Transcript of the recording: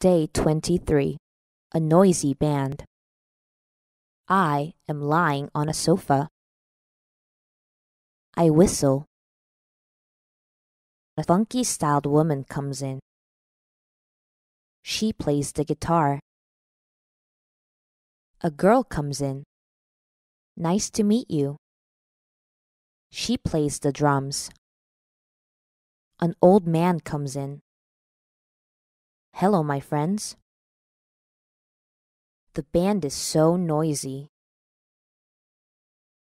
Day 23. A noisy band. I am lying on a sofa. I whistle. A funky-styled woman comes in. She plays the guitar. A girl comes in. Nice to meet you. She plays the drums. An old man comes in. Hello, my friends. The band is so noisy.